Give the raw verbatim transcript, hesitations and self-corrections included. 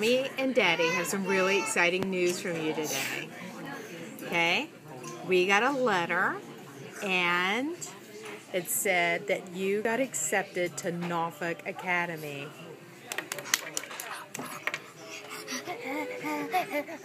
Mommy and Daddy have some really exciting news from you today. Okay? We got a letter, and it said that you got accepted to Norfolk Academy.